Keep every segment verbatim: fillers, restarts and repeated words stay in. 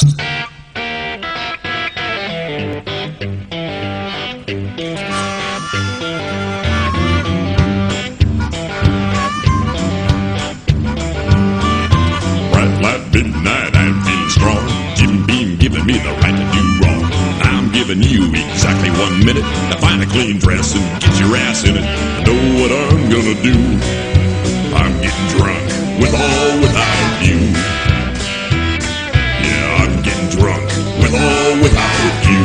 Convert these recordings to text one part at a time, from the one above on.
Midnight, I'm feeling strong. Jim Beam giving me the right to do wrong. I'm giving you exactly one minute to find a clean dress and get your ass in it. I know what I'm gonna do. I'm getting drunk with all without you. Yeah, I'm getting drunk with all without you.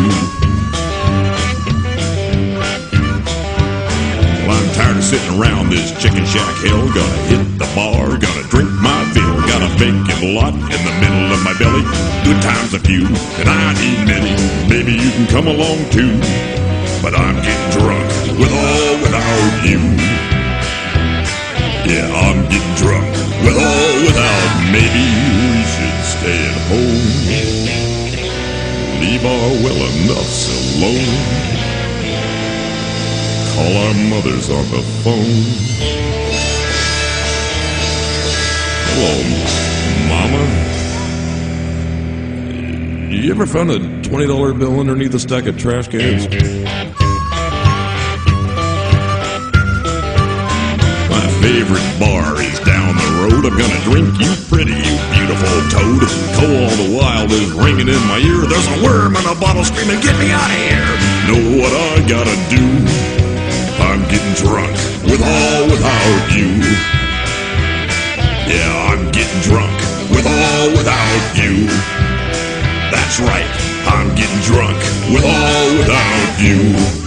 Well, I'm tired of sitting around this chicken shack hell. Gonna hit the bar, gonna drink my fill. Got a vacant lot in the middle of my belly. Good times a few, and I need many. Maybe you can come along too. But I'm getting drunk with all without you. Yeah, I'm getting drunk with all without. Maybe we should stay at home. Leave our well-enoughs alone. Call our mothers on the phone. Hello, Mama. You ever found a twenty dollar bill underneath a stack of trash cans? My favorite bar is down the road. I'm gonna drink you pretty, you beautiful toad. Coal all the while is ringing in my ear. There's a worm in a bottle screaming, get me out of here. Know what I gotta do? I'm getting drunk with all without you. Yeah, I'm getting drunk with all without you. That's right, I'm getting drunk with all without you.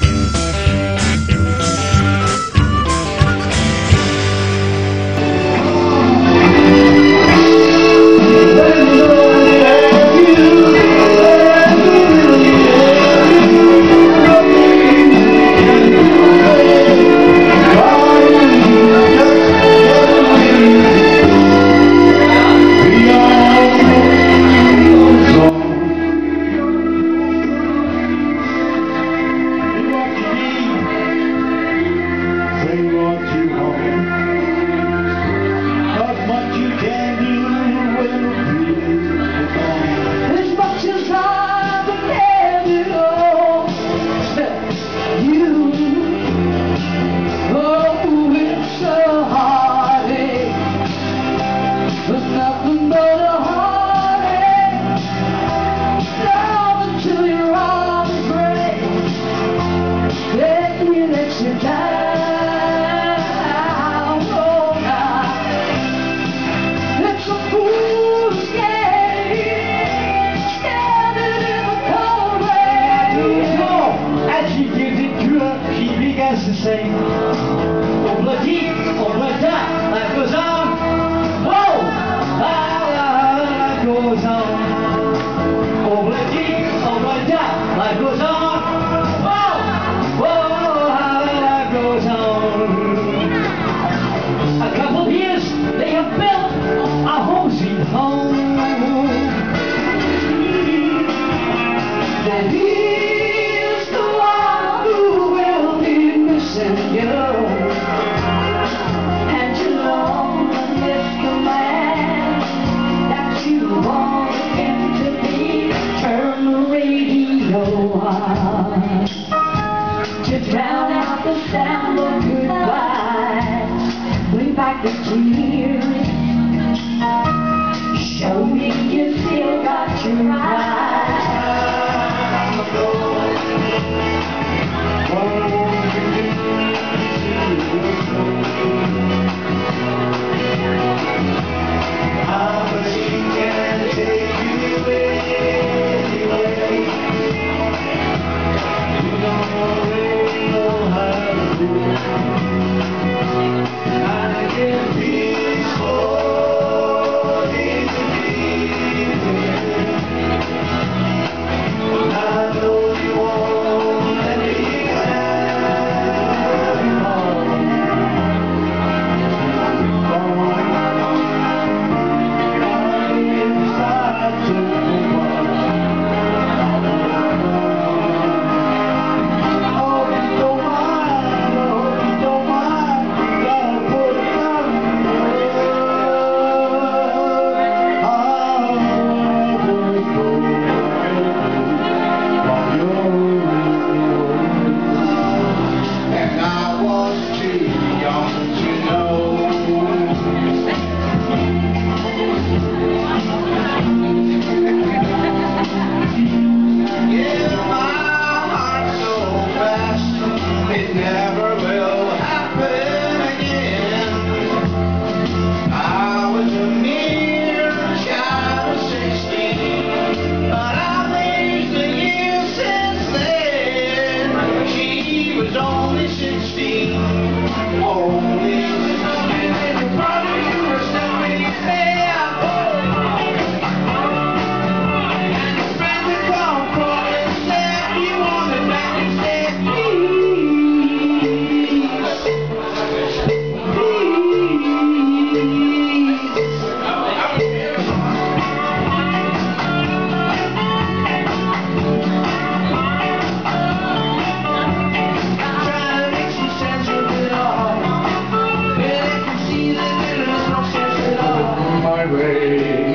way.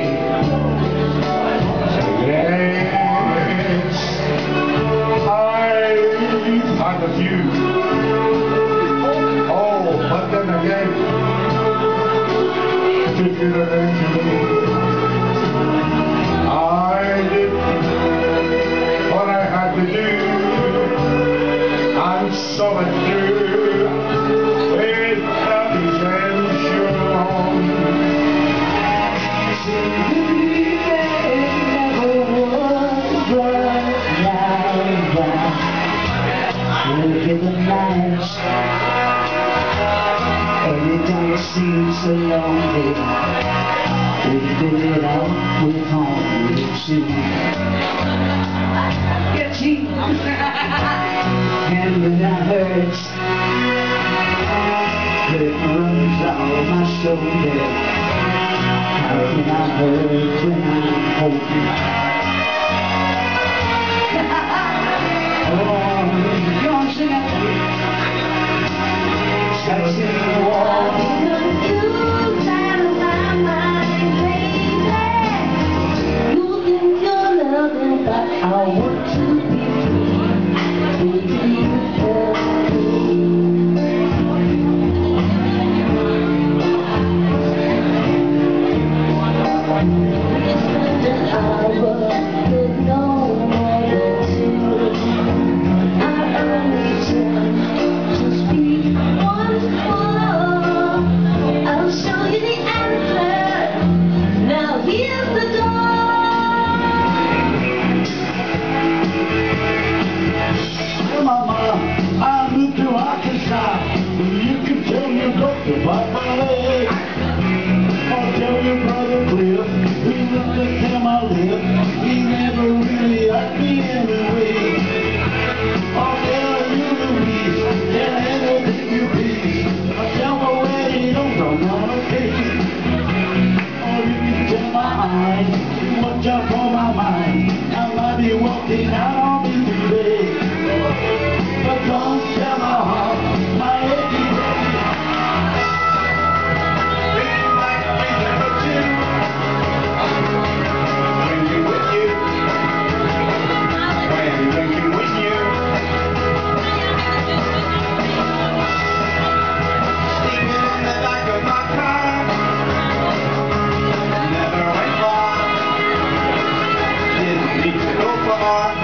Yes, I've had a few. Oh, but then again, did you eventually? I did what I had to do, and so it through with intention. Look at the nights, every day seems so lonely. We figure it out, we're home, we'll see. Get cheap, and when that hurts, it runs out my shoulder. How can I hurt when I'm hoping? I want to be free, will you help me? We spent an hour with no more than two. I only try to speak once more. I'll show you the answer. Now here's the door. You can tell your doctor about my leg. I'll tell your brother Cliff, he looked at him I live. He never really liked me anyway. I'll tell you Louise, tell him to give you peace. I'll tell my wedding, don't go on a case. Or you can tell my eyes, watch out for my mind. I might be walking out on me today. But don't tell my heart, my achy baby. Feeling like a reason for two. When you're with you, when you're drinking with you, sleeping in the back of my car, never went far, didn't need to go far.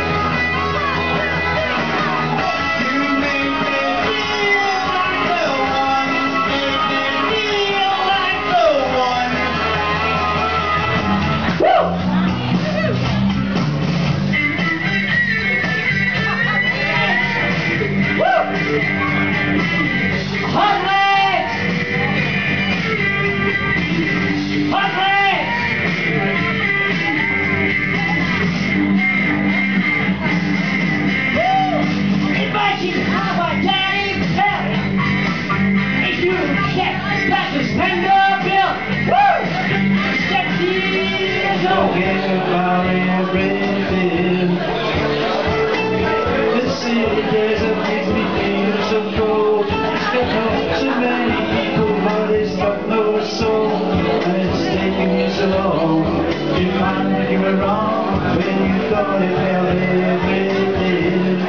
You find that you were wrong when you thought it held everything.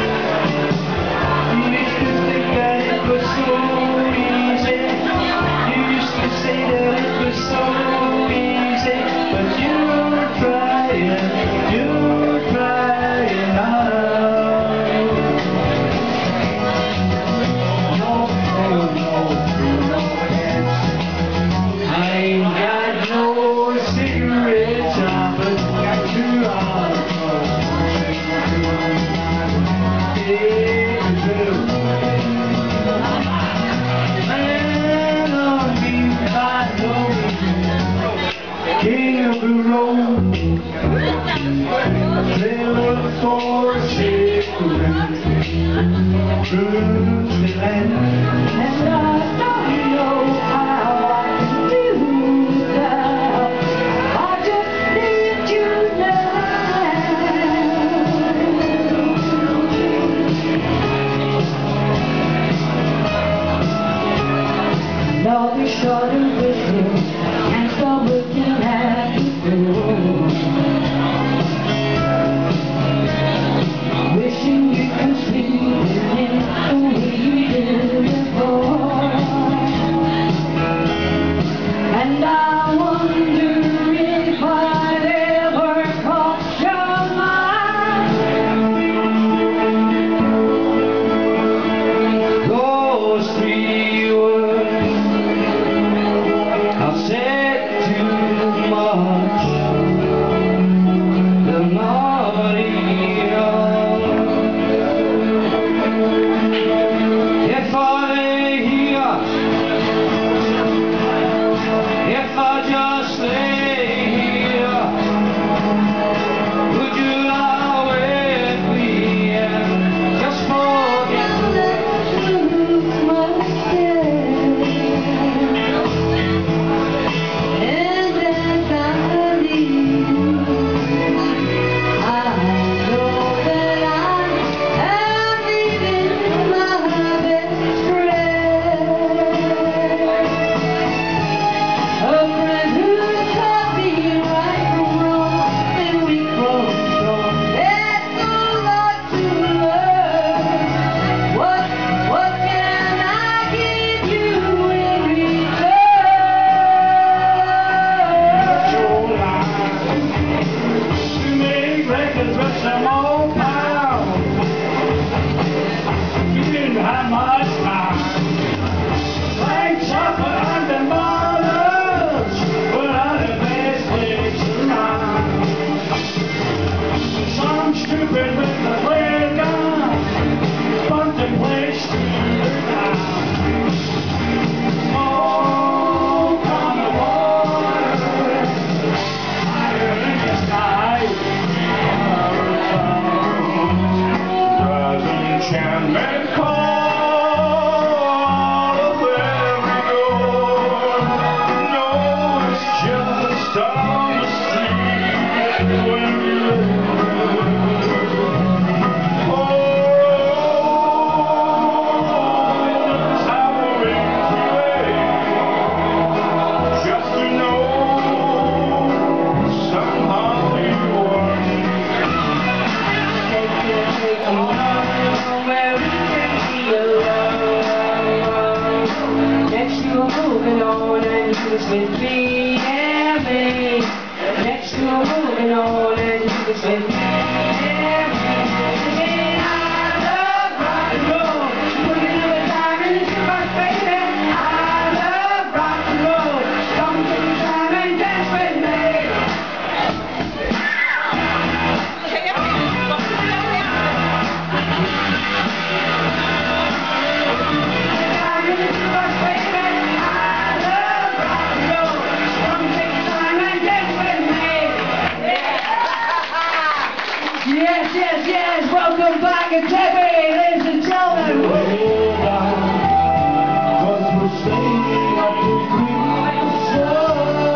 You used to think that it was so easy. You used to say that it was so easy. But you were trying, you were trying hard. No, no, no, no, I ain't got no cigarettes, but got two hours. Man on me, I know, king of the road, never forsake the land, and I don't know how I do that. I just need you now. Now be short and with you, can't stop. with me and me. Next to a moving on and you was with me and me. Singing I love rock and roll. Putting all the time into my baby. I love rock and roll. Come take your time and dance with me. Yes, yes, yes, welcome back at Debbie, ladies and gentlemen. Way down, 'cause we're staying up to Christmas.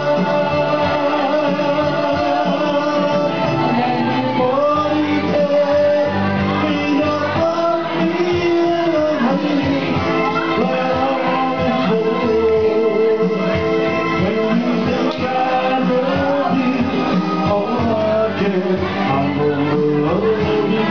Everybody there, clean up our feeling, where I wanna go. When you think I love you, all I can, I'm gonna love you.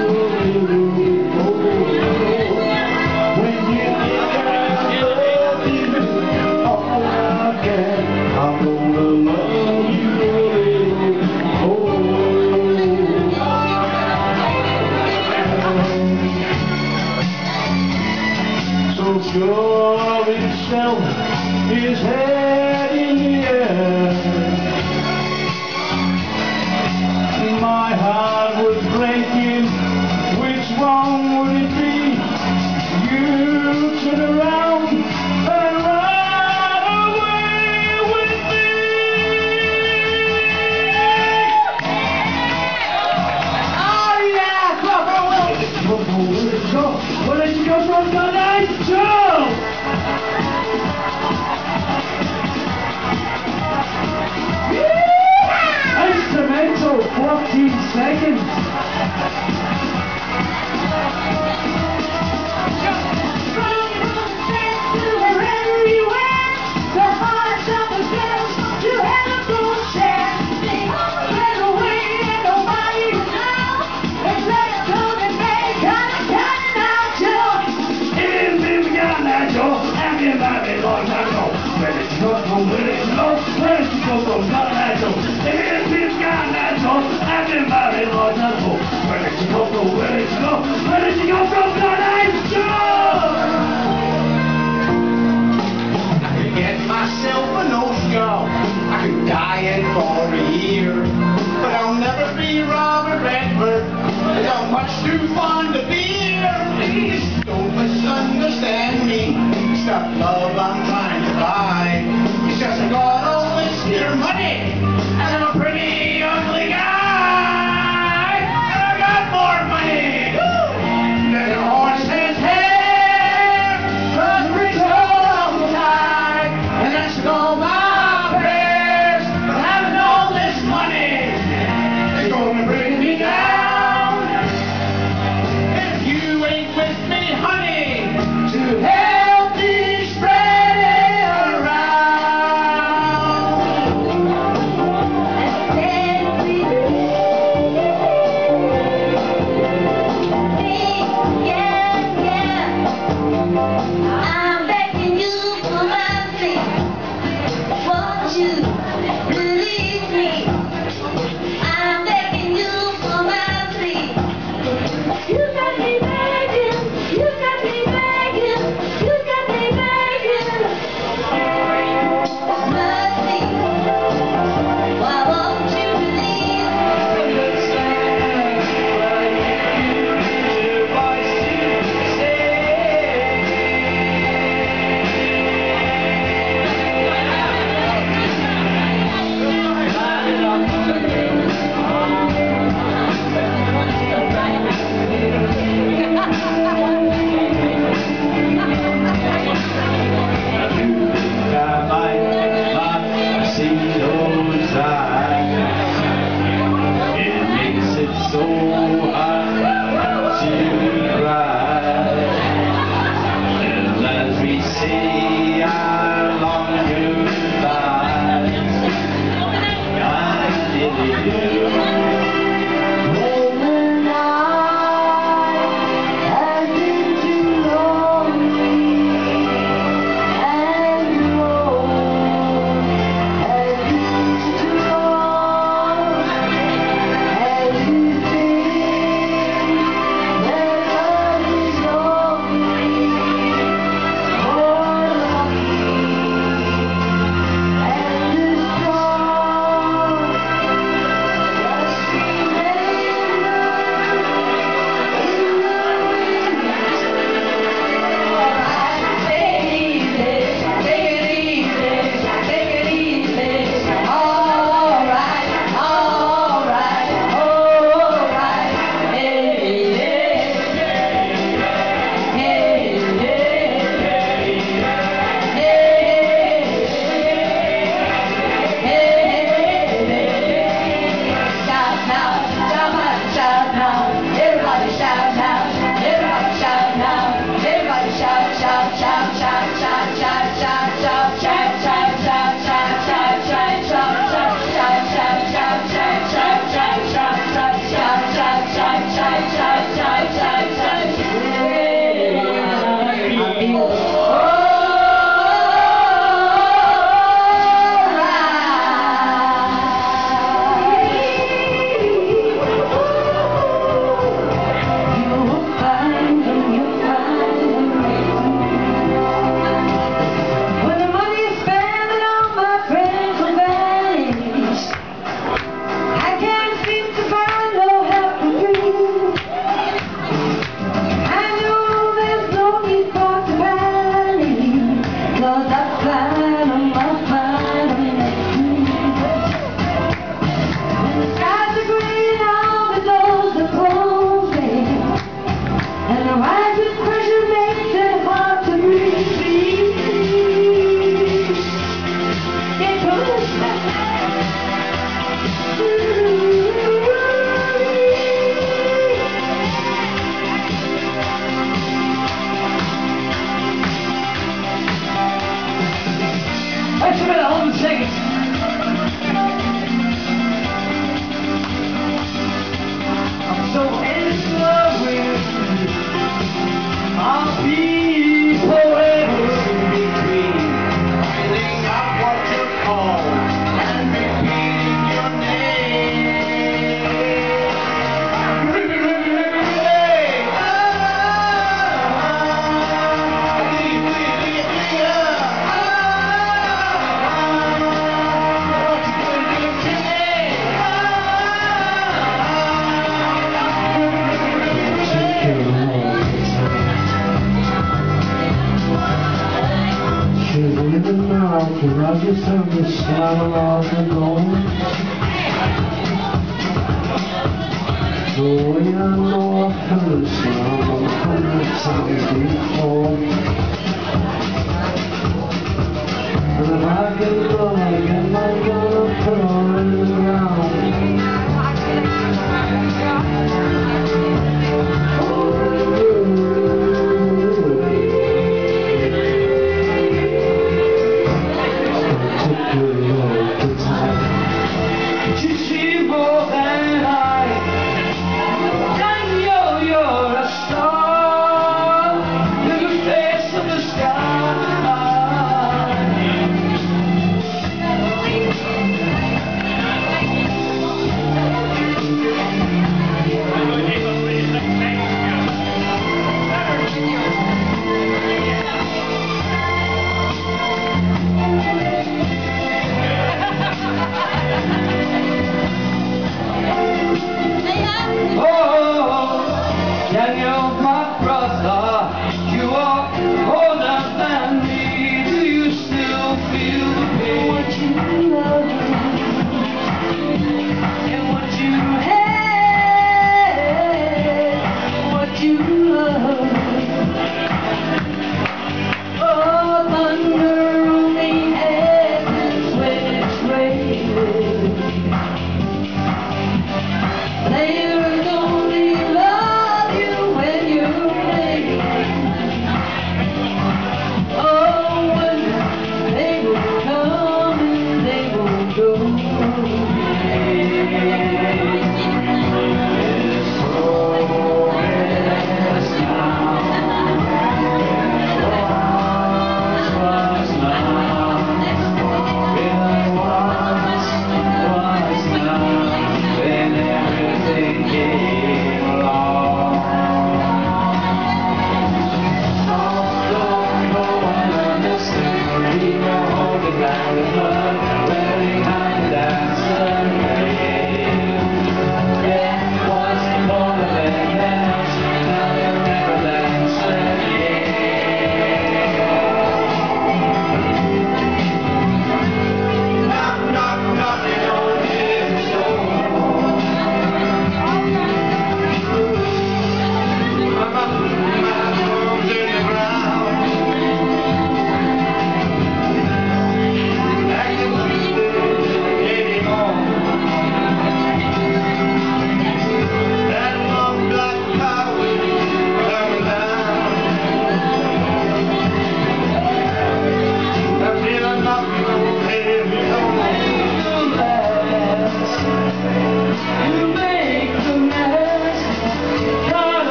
Sure itself is head in the air. My heart was breaking. Which one would it be? You turn around and run away with me. Oh yeah, Papa Will. Where did you go? Where did you go from tonight, Joe? Instrumental, fourteen seconds. Where did you go from? Where did you go? Where did you go from? Not that Joe. If you've got that Joe, I've been married long time. Where did you go from? Where did you go? Where did you go from? Not that Joe. I could get myself a nose job. I could diet for a year. But I'll never be Robert Redford. I'm much too fond of beer. Please don't misunderstand me. Stuff love I'm trying to buy. It's just I got all this here money, and I'm a pretty ugly guy. And I got more money than a horse's hair. Cause the rich all the time, and that's all my prayers. But having all this money is gonna bring me down. If you ain't with me, honey, to help me spread. just heard the sound of the gold. The way I know I've heard the sound a hundred times before. And if I get love again, I'm gonna put her in the ground.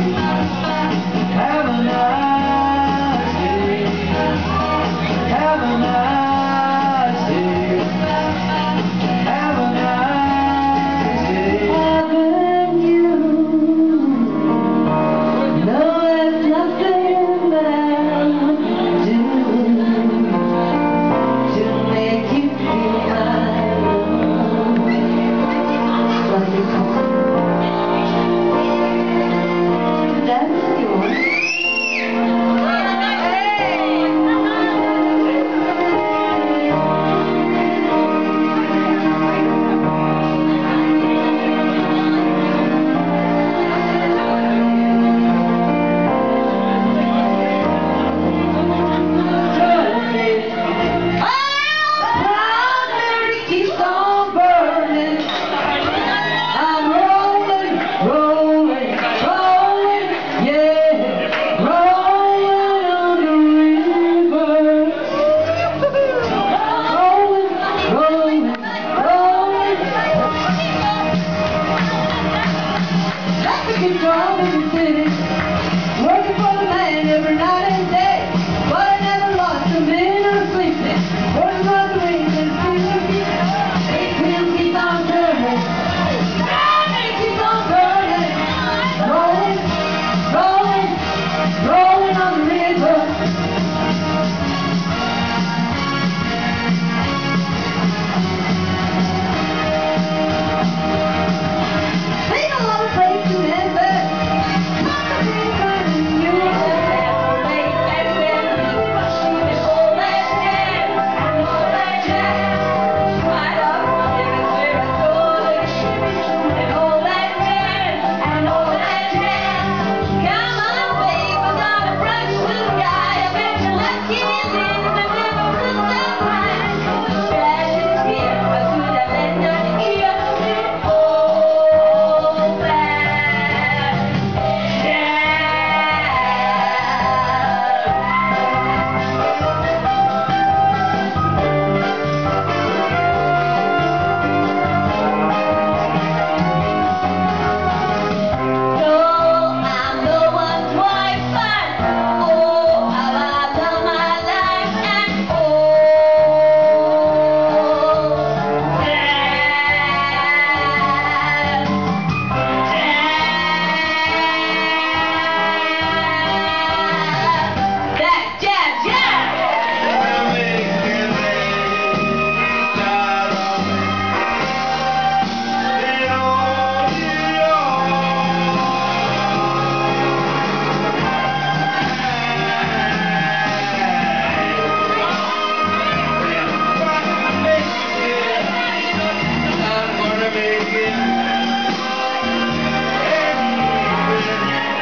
Have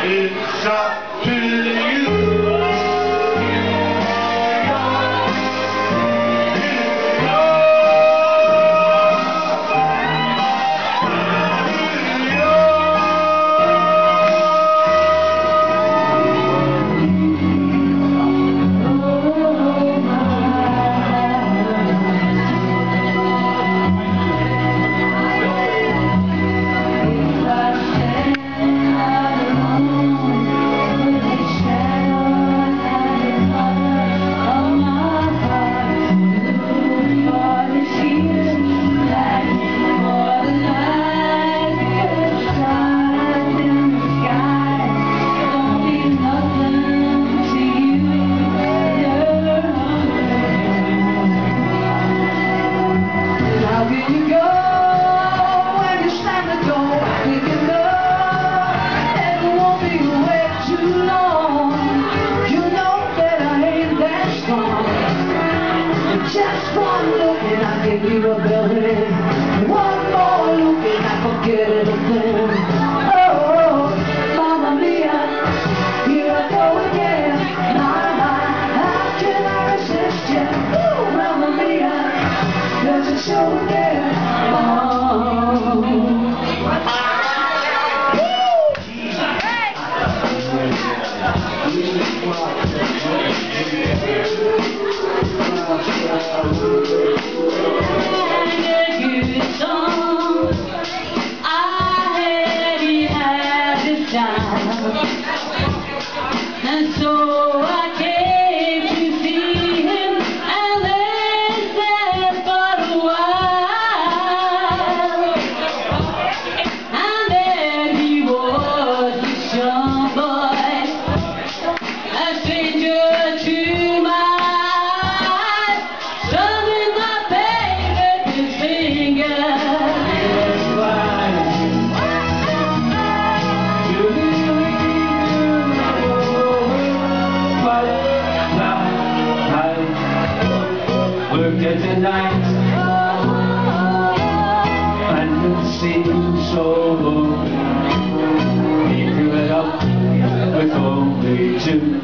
It's up to you. Just one look and I give you a belly. One more look and I forget it again. Oh, Mamma Mia, here I go again. My, my, how can I resist you? Ooh, Mamma Mia, there's a show again. Oh. And so I came to see him and lay there for a while. And there he was, this young boy, a stranger to my eyes, strumming my pain with his fingers. Worked at the night and it seemed so long. He drew it up with only two.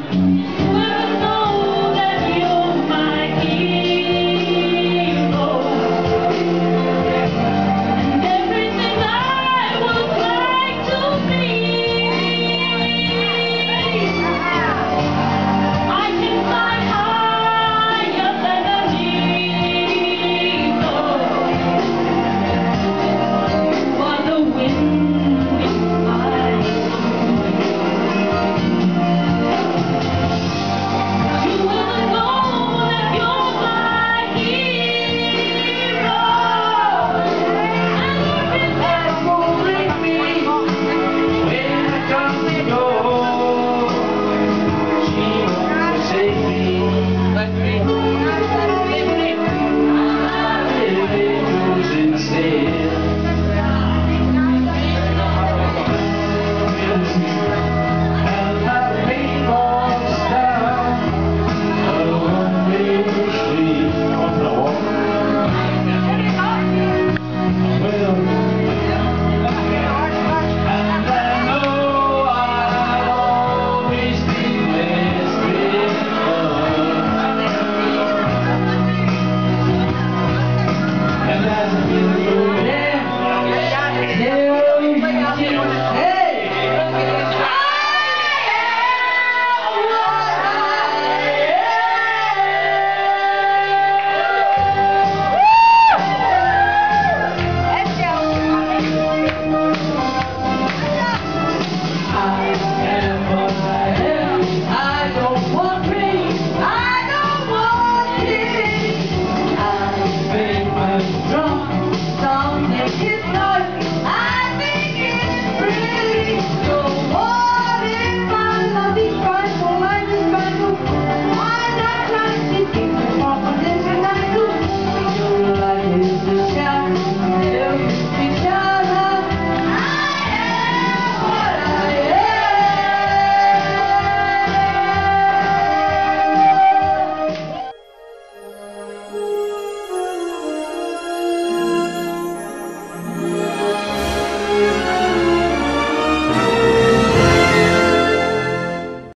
Beautiful